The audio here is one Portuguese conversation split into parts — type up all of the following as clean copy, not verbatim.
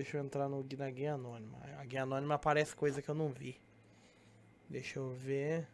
Deixa eu entrar na guia anônima. A guia anônima aparece coisa que eu não vi. Deixa eu ver.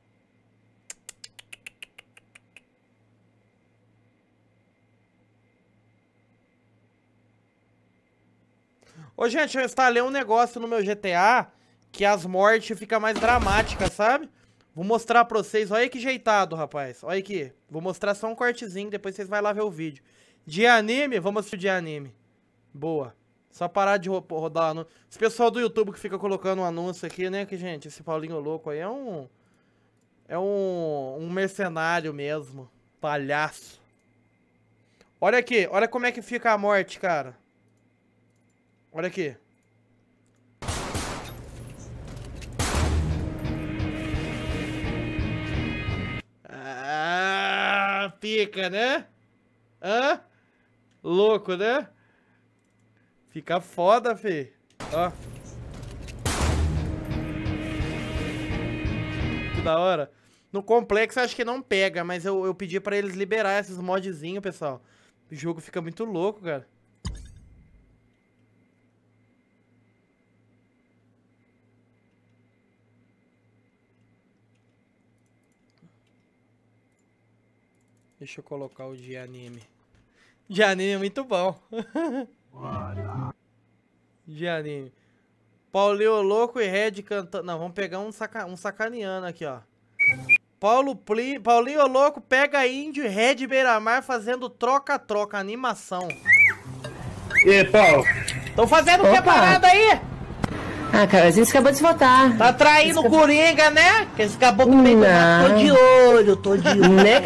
Ô, gente, eu instalei um negócio no meu GTA que as mortes ficam mais dramáticas, sabe? Vou mostrar pra vocês. Olha que jeitado, rapaz. Olha aqui. Vou mostrar só um cortezinho, depois vocês vão lá ver o vídeo. De anime, vamos assistir de anime. Boa. Só parar de rodar anúncio. Esse pessoal do YouTube que fica colocando um anúncio aqui, né? Que, gente, esse Paulinho louco aí é um... É um mercenário mesmo. Palhaço. Olha aqui. Olha como é que fica a morte, cara. Olha aqui. Ah, pica, né? Hã? Louco, né? Fica foda, fi. Ó. Que da hora. No complexo acho que não pega, mas eu pedi pra eles liberar esses modzinhos, pessoal. O jogo fica muito louco, cara. Deixa eu colocar o de anime. De anime é muito bom. De anime. Paulinho Louco e Red cantando. Não, vamos pegar um sacaneando aqui, ó. Paulinho Louco pega índio e Red Beira-Mar fazendo troca-troca, animação. E aí, Paulo? Tão fazendo o que parada aí? Ah, cara, a gente acabou de votar. Tá traindo o Coringa, né? Que esse caboclo meio Não. tô de olho, tô de olho. Né?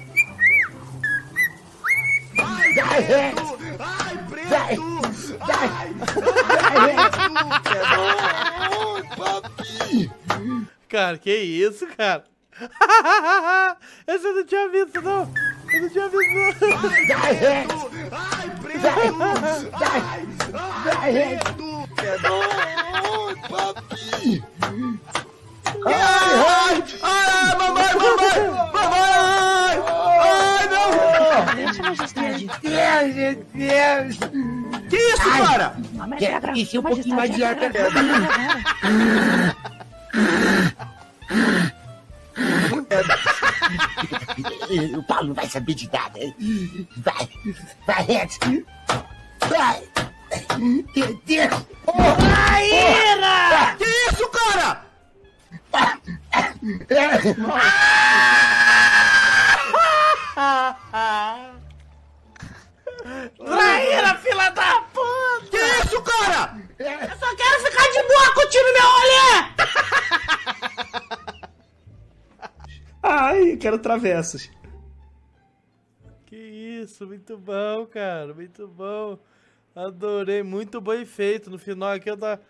Ai, preto! Ai, papi! Cara, que isso, cara? Esse eu não tinha visto, não. Eu não tinha visto, não. Ai, preto! Ai, preto! Ai, papi! Ai, mamãe! Ai, meu Deus! Que isso, cara? Isso é um pouquinho mais de ar. O Paulo não vai saber de nada. Vai, Red. Vai. Meu Deus. Traíra! Que isso, cara? Traíra, fila da puta! Que isso, cara? Eu só quero ficar de boa curtindo meu rolê! Ai, quero travessas. Que isso, muito bom, cara, muito bom. Adorei, muito bem feito. No final aqui eu tá...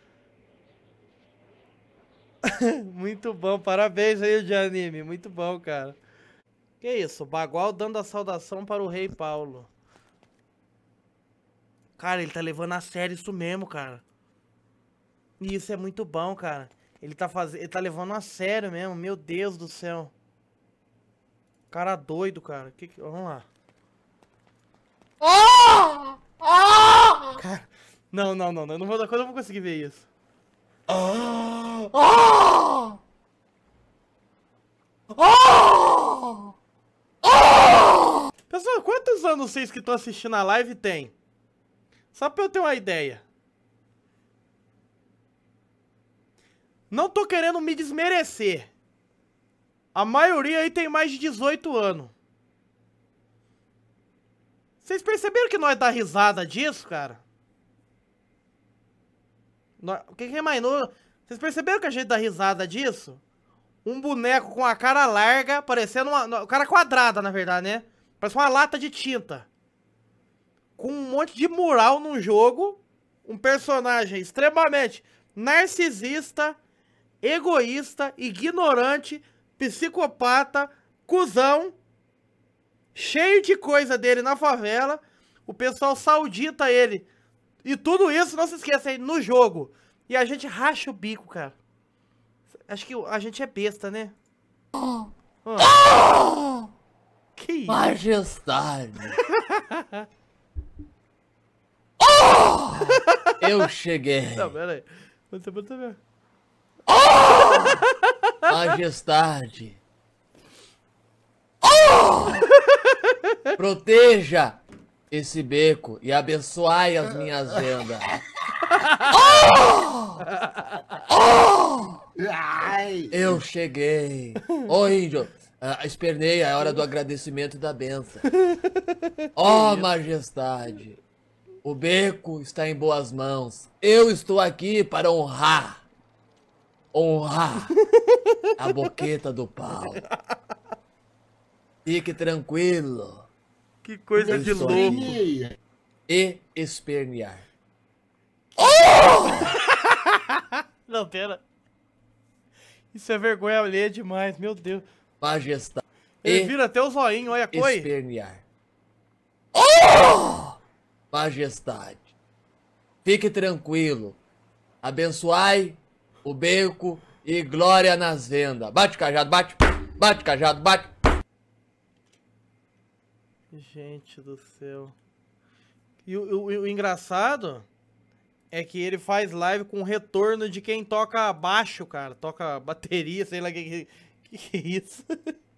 Muito bom, parabéns aí, de anime, muito bom, cara. Que isso, Bagual dando a saudação para o Rei Paulo. Cara, ele tá levando a sério isso mesmo, cara. E isso é muito bom, cara. Ele tá levando a sério mesmo, meu Deus do céu. Cara doido, cara. Vamos lá. Cara, não, eu não vou conseguir ver isso. Pessoal, quantos anos vocês que estão assistindo a live tem? Só pra eu ter uma ideia. Não tô querendo me desmerecer. A maioria aí tem mais de 18 anos. Vocês perceberam que nós dá risada disso, cara? O que é mais novo? Vocês perceberam que a gente dá risada disso? Um boneco com a cara larga, parecendo uma... Cara quadrada, na verdade, né? Parece uma lata de tinta. Com um monte de mural num jogo. Um personagem extremamente narcisista, egoísta, ignorante, psicopata, cuzão, cheio de coisa dele na favela. O pessoal saudita ele. E tudo isso, não se esqueça aí, no jogo. E a gente racha o bico, cara. Acho que a gente é besta, né? Que isso? Majestade. Eu cheguei. Não, pera aí. Você pode ver. Majestade. Proteja esse beco e abençoai as minhas vendas. Ai. Eu cheguei. Ô, índio, espernei, é hora do agradecimento e da benção. Ó, majestade, o beco está em boas mãos. Eu estou aqui para honrar a boqueta do pau. Fique tranquilo. Que coisa de estou louco. aqui. E espernear. Não, pera. Isso é vergonha alheia demais, meu Deus. Majestade. Ele vira até o zoinho, olha a coi. Espernear. Majestade. Fique tranquilo. Abençoai o beco e glória nas vendas. Bate cajado, bate. Bate cajado, bate. Gente do céu. E o engraçado é que ele faz live com retorno de quem toca baixo, cara. Toca bateria, sei lá que é isso.